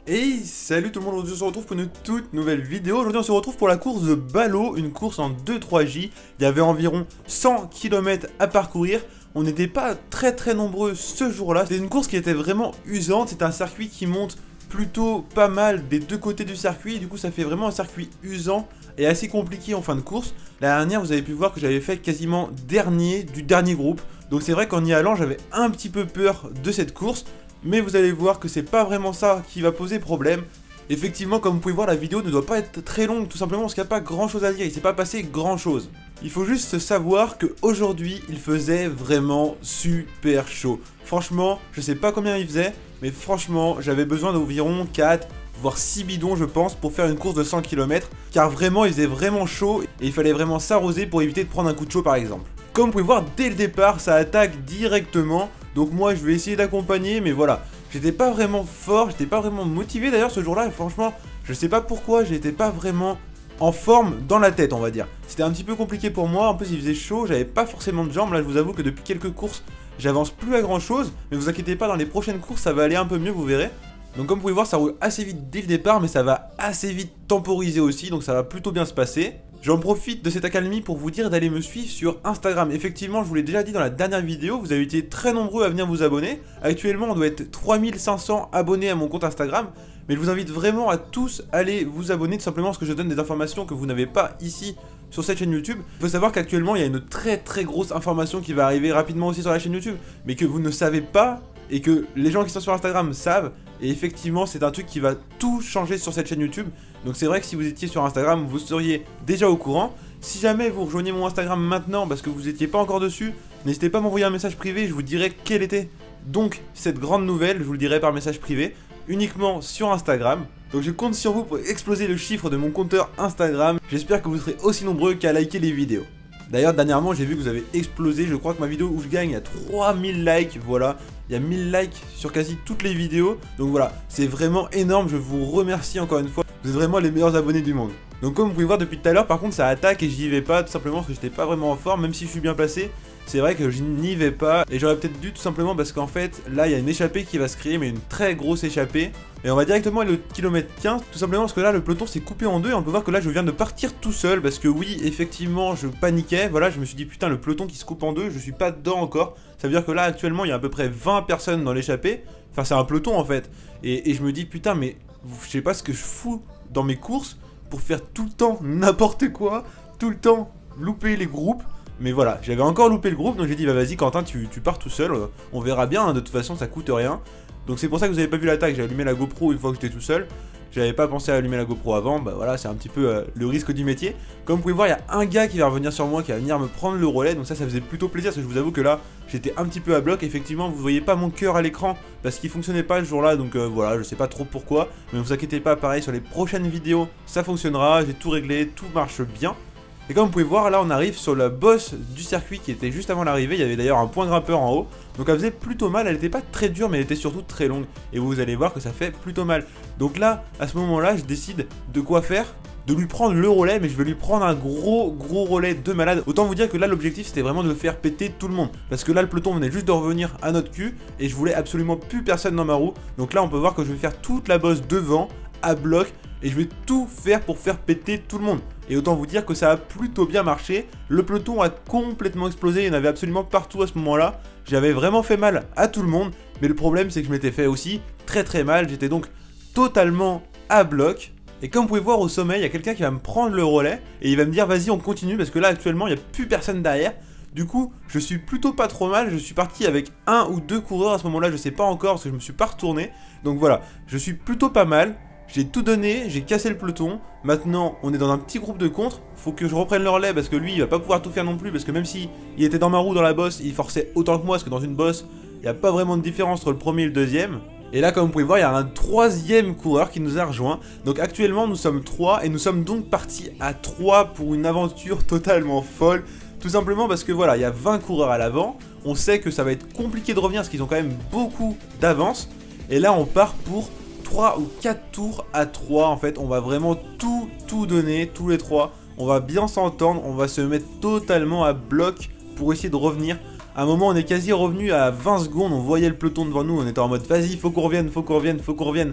Hey, salut tout le monde, aujourd'hui on se retrouve pour une toute nouvelle vidéo. Aujourd'hui on se retrouve pour la course de Ballot, une course en 2-3J. Il y avait environ 100 km à parcourir. On n'était pas très nombreux ce jour-là. C'était une course qui était vraiment usante. C'est un circuit qui monte plutôt pas mal des deux côtés du circuit. Du coup ça fait vraiment un circuit usant et assez compliqué en fin de course. La dernière vous avez pu voir que j'avais fait quasiment dernier du dernier groupe. Donc c'est vrai qu'en y allant j'avais un petit peu peur de cette course. Mais vous allez voir que c'est pas vraiment ça qui va poser problème. Effectivement, comme vous pouvez voir, la vidéo ne doit pas être très longue, tout simplement parce qu'il n'y a pas grand chose à dire, il s'est pas passé grand chose. Il faut juste savoir qu'aujourd'hui, il faisait vraiment super chaud. Franchement, je sais pas combien il faisait, mais franchement, j'avais besoin d'environ 4 voire 6 bidons je pense pour faire une course de 100 km, car vraiment il faisait vraiment chaud et il fallait vraiment s'arroser pour éviter de prendre un coup de chaud par exemple. Comme vous pouvez voir, dès le départ, ça attaque directement. Donc moi, je vais essayer d'accompagner, mais voilà. J'étais pas vraiment fort, j'étais pas vraiment motivé d'ailleurs ce jour-là. Franchement, je sais pas pourquoi, j'étais pas vraiment en forme dans la tête, on va dire. C'était un petit peu compliqué pour moi. En plus, il faisait chaud, j'avais pas forcément de jambes. Là, je vous avoue que depuis quelques courses, j'avance plus à grand-chose. Mais vous inquiétez pas, dans les prochaines courses, ça va aller un peu mieux, vous verrez. Donc comme vous pouvez voir, ça roule assez vite dès le départ, mais ça va assez vite temporiser aussi, donc ça va plutôt bien se passer. J'en profite de cette accalmie pour vous dire d'aller me suivre sur Instagram. Effectivement, je vous l'ai déjà dit dans la dernière vidéo, vous avez été très nombreux à venir vous abonner. Actuellement, on doit être 3500 abonnés à mon compte Instagram. Mais je vous invite vraiment à tous aller vous abonner, tout simplement parce que je donne des informations que vous n'avez pas ici sur cette chaîne YouTube. Il faut savoir qu'actuellement, il y a une très grosse information qui va arriver rapidement aussi sur la chaîne YouTube, mais que vous ne savez pas et que les gens qui sont sur Instagram savent. Et effectivement, c'est un truc qui va tout changer sur cette chaîne YouTube. Donc c'est vrai que si vous étiez sur Instagram, vous seriez déjà au courant. Si jamais vous rejoignez mon Instagram maintenant parce que vous n'étiez pas encore dessus, n'hésitez pas à m'envoyer un message privé, je vous dirai quelle était donc cette grande nouvelle, je vous le dirai par message privé, uniquement sur Instagram. Donc je compte sur vous pour exploser le chiffre de mon compteur Instagram. J'espère que vous serez aussi nombreux qu'à liker les vidéos. D'ailleurs, dernièrement, j'ai vu que vous avez explosé. Je crois que ma vidéo où je gagne a 3000 likes. Voilà, il y a 1000 likes sur quasi toutes les vidéos. Donc voilà, c'est vraiment énorme. Je vous remercie encore une fois. Vous êtes vraiment les meilleurs abonnés du monde. Donc comme vous pouvez voir depuis tout à l'heure, par contre, ça attaque et j'y vais pas. Tout simplement parce que j'étais pas vraiment en forme, même si je suis bien placé. C'est vrai que je n'y vais pas. Et j'aurais peut-être dû tout simplement parce qu'en fait, là, il y a une échappée qui va se créer, mais une très grosse échappée. Et on va directement aller au kilomètre 15, tout simplement parce que là, le peloton s'est coupé en deux. Et on peut voir que là, je viens de partir tout seul. Parce que oui, effectivement, je paniquais. Voilà, je me suis dit, putain, le peloton qui se coupe en deux, je suis pas dedans encore. Ça veut dire que là, actuellement, il y a à peu près 20 personnes dans l'échappée. Enfin, c'est un peloton en fait. Et je me dis, putain, mais je sais pas ce que je fous dans mes courses pour faire tout le temps n'importe quoi, tout le temps louper les groupes. Mais voilà, j'avais encore loupé le groupe, donc j'ai dit bah vas-y Quentin, tu pars tout seul, on verra bien, hein, de toute façon ça coûte rien. Donc c'est pour ça que vous avez pas vu l'attaque, j'ai allumé la GoPro une fois que j'étais tout seul. J'avais pas pensé à allumer la GoPro avant, bah voilà, c'est un petit peu le risque du métier. Comme vous pouvez voir, il y a un gars qui va revenir sur moi, qui va venir me prendre le relais, donc ça faisait plutôt plaisir, parce que je vous avoue que là, j'étais un petit peu à bloc. Effectivement, vous voyez pas mon cœur à l'écran, parce qu'il fonctionnait pas le jour-là, donc voilà, je sais pas trop pourquoi. Mais ne vous inquiétez pas, pareil, sur les prochaines vidéos, ça fonctionnera, j'ai tout réglé, tout marche bien. Et comme vous pouvez voir, là on arrive sur la bosse du circuit qui était juste avant l'arrivée. Il y avait d'ailleurs un point grimpeur en haut. Donc elle faisait plutôt mal, elle n'était pas très dure mais elle était surtout très longue. Et vous allez voir que ça fait plutôt mal. Donc là, à ce moment-là, je décide de quoi faire, de lui prendre le relais, mais je vais lui prendre un gros relais de malade. Autant vous dire que là l'objectif c'était vraiment de faire péter tout le monde. Parce que là le peloton venait juste de revenir à notre cul et je voulais absolument plus personne dans ma roue. Donc là on peut voir que je vais faire toute la bosse devant, à bloc. Et je vais tout faire pour faire péter tout le monde. Et autant vous dire que ça a plutôt bien marché. Le peloton a complètement explosé. Il y en avait absolument partout à ce moment-là. J'avais vraiment fait mal à tout le monde. Mais le problème, c'est que je m'étais fait aussi très mal. J'étais donc totalement à bloc. Et comme vous pouvez voir au sommet, il y a quelqu'un qui va me prendre le relais. Et il va me dire, vas-y, on continue. Parce que là, actuellement, il n'y a plus personne derrière. Du coup, je suis plutôt pas trop mal. Je suis parti avec un ou deux coureurs à ce moment-là. Je sais pas encore parce que je me suis pas retourné. Donc voilà, je suis plutôt pas mal. J'ai tout donné, j'ai cassé le peloton. Maintenant, on est dans un petit groupe de contre. Faut que je reprenne le relais parce que lui, il va pas pouvoir tout faire non plus. Parce que même si il était dans ma roue dans la bosse, il forçait autant que moi. Parce que dans une bosse, il n'y a pas vraiment de différence entre le premier et le deuxième. Et là, comme vous pouvez voir, il y a un troisième coureur qui nous a rejoint. Donc actuellement, nous sommes 3 et nous sommes donc partis à 3 pour une aventure totalement folle. Tout simplement parce que voilà, il y a 20 coureurs à l'avant. On sait que ça va être compliqué de revenir parce qu'ils ont quand même beaucoup d'avance. Et là, on part pour 3 ou 4 tours à 3 en fait, on va vraiment tout donner, tous les 3, on va bien s'entendre, on va se mettre totalement à bloc pour essayer de revenir. À un moment on est quasi revenu à 20 secondes, on voyait le peloton devant nous, on était en mode vas-y, faut qu'on revienne.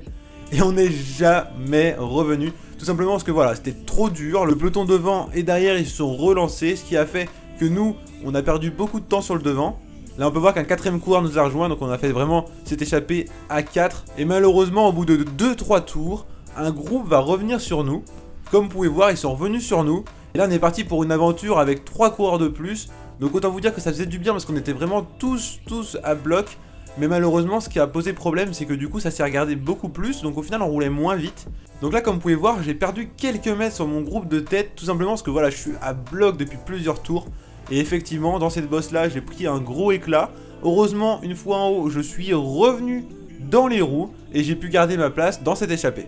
et on n'est jamais revenu. Tout simplement parce que voilà, c'était trop dur, le peloton devant et derrière ils se sont relancés, ce qui a fait que nous, on a perdu beaucoup de temps sur le devant. Là on peut voir qu'un quatrième coureur nous a rejoint, donc on a fait vraiment cette échappée à 4. Et malheureusement au bout de 2-3 tours, un groupe va revenir sur nous. Comme vous pouvez voir, ils sont revenus sur nous. Et là on est parti pour une aventure avec 3 coureurs de plus. Donc autant vous dire que ça faisait du bien parce qu'on était vraiment tous à bloc. Mais malheureusement ce qui a posé problème c'est que du coup ça s'est regardé beaucoup plus. Donc au final on roulait moins vite. Donc là comme vous pouvez voir j'ai perdu quelques mètres sur mon groupe de tête. Tout simplement parce que voilà je suis à bloc depuis plusieurs tours. Et effectivement, dans cette bosse là, j'ai pris un gros éclat. Heureusement, une fois en haut, je suis revenu dans les roues et j'ai pu garder ma place dans cette échappée.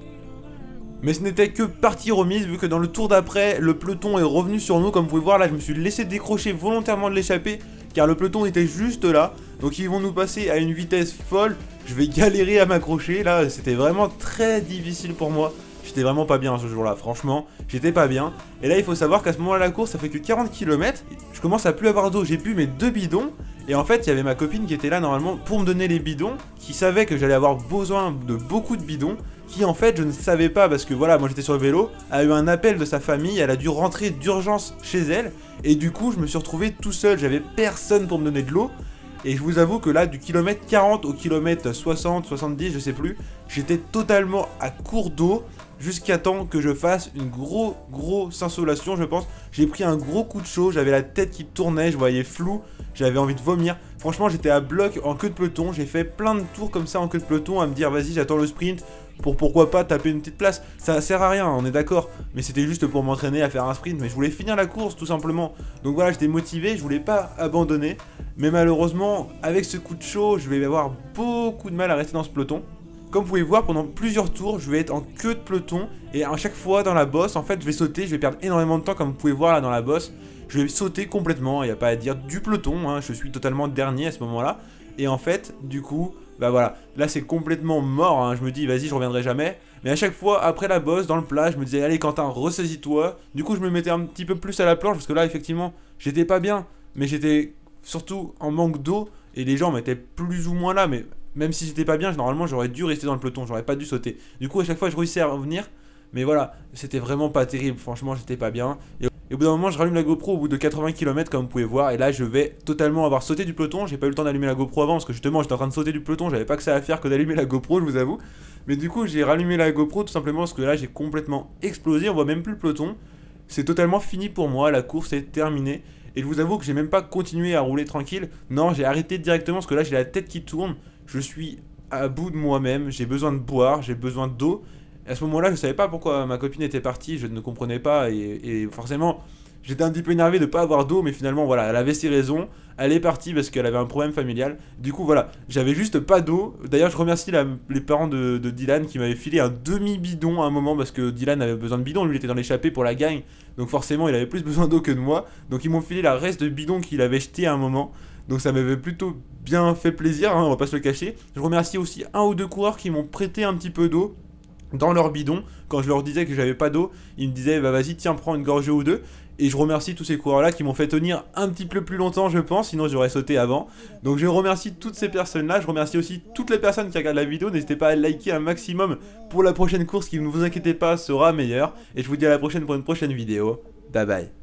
Mais ce n'était que partie remise, vu que dans le tour d'après, le peloton est revenu sur nous. Comme vous pouvez voir, là, je me suis laissé décrocher volontairement de l'échappée, car le peloton était juste là. Donc ils vont nous passer à une vitesse folle. Je vais galérer à m'accrocher. Là, c'était vraiment très difficile pour moi. J'étais vraiment pas bien ce jour-là, franchement, j'étais pas bien. Et là, il faut savoir qu'à ce moment-là, la course, ça fait que 40 km. Je commence à plus avoir d'eau, j'ai bu mes 2 bidons. Et en fait, il y avait ma copine qui était là normalement pour me donner les bidons, qui savait que j'allais avoir besoin de beaucoup de bidons, qui en fait, je ne savais pas parce que voilà, moi j'étais sur le vélo, a eu un appel de sa famille, elle a dû rentrer d'urgence chez elle. Et du coup, je me suis retrouvé tout seul, j'avais personne pour me donner de l'eau. Et je vous avoue que là, du kilomètre 40 au kilomètre 60, 70, je sais plus, j'étais totalement à court d'eau jusqu'à temps que je fasse une grosse insolation, je pense. J'ai pris un gros coup de chaud, j'avais la tête qui tournait, je voyais flou, j'avais envie de vomir. Franchement, j'étais à bloc en queue de peloton, j'ai fait plein de tours comme ça en queue de peloton à me dire vas-y, j'attends le sprint pour pourquoi pas taper une petite place. Ça sert à rien, on est d'accord, mais c'était juste pour m'entraîner à faire un sprint, mais je voulais finir la course tout simplement. Donc voilà, j'étais motivé, je voulais pas abandonner, mais malheureusement, avec ce coup de chaud, je vais avoir beaucoup de mal à rester dans ce peloton. Comme vous pouvez voir, pendant plusieurs tours, je vais être en queue de peloton, et à chaque fois dans la bosse, en fait, je vais sauter, je vais perdre énormément de temps, comme vous pouvez voir là dans la bosse. Je vais sauter complètement, il n'y a pas à dire du peloton, hein, je suis totalement dernier à ce moment-là. Et en fait, du coup, bah voilà, là c'est complètement mort, hein, je me dis vas-y, je reviendrai jamais. Mais à chaque fois, après la bosse, dans le plat, je me disais allez Quentin, ressaisis-toi. Du coup, je me mettais un petit peu plus à la planche, parce que là, effectivement, j'étais pas bien, mais j'étais surtout en manque d'eau, et les gens m'étaient plus ou moins là, mais même si j'étais pas bien, normalement j'aurais dû rester dans le peloton, j'aurais pas dû sauter. Du coup, à chaque fois, je réussissais à revenir, mais voilà, c'était vraiment pas terrible, franchement, j'étais pas bien. Et au bout d'un moment, je rallume la GoPro au bout de 80 km, comme vous pouvez voir, et là, je vais totalement avoir sauté du peloton. J'ai pas eu le temps d'allumer la GoPro avant, parce que justement, j'étais en train de sauter du peloton, j'avais pas que ça à faire que d'allumer la GoPro, je vous avoue. Mais du coup, j'ai rallumé la GoPro tout simplement parce que là, j'ai complètement explosé, on voit même plus le peloton. C'est totalement fini pour moi, la course est terminée. Et je vous avoue que j'ai même pas continué à rouler tranquille. Non, j'ai arrêté directement parce que là, j'ai la tête qui tourne. Je suis à bout de moi-même, j'ai besoin de boire, j'ai besoin d'eau. À ce moment-là, je savais pas pourquoi ma copine était partie, je ne comprenais pas et forcément, j'étais un petit peu énervé de pas avoir d'eau, mais finalement, voilà, elle avait ses raisons, elle est partie parce qu'elle avait un problème familial. Du coup, voilà, j'avais juste pas d'eau. D'ailleurs, je remercie les parents de Dylan qui m'avaient filé un demi-bidon à un moment parce que Dylan avait besoin de bidon, lui il était dans l'échappée pour la gagne, donc forcément, il avait plus besoin d'eau que de moi. Donc ils m'ont filé la reste de bidon qu'il avait jeté à un moment. Donc ça m'avait plutôt bien fait plaisir, hein, on va pas se le cacher. Je remercie aussi un ou deux coureurs qui m'ont prêté un petit peu d'eau dans leur bidon. Quand je leur disais que j'avais pas d'eau, ils me disaient bah vas-y tiens prends une gorgée ou deux. Et je remercie tous ces coureurs là qui m'ont fait tenir un petit peu plus longtemps je pense, sinon j'aurais sauté avant. Donc je remercie toutes ces personnes là, je remercie aussi toutes les personnes qui regardent la vidéo. N'hésitez pas à liker un maximum pour la prochaine course qui, ne vous inquiétez pas, sera meilleure. Et je vous dis à la prochaine pour une prochaine vidéo. Bye bye.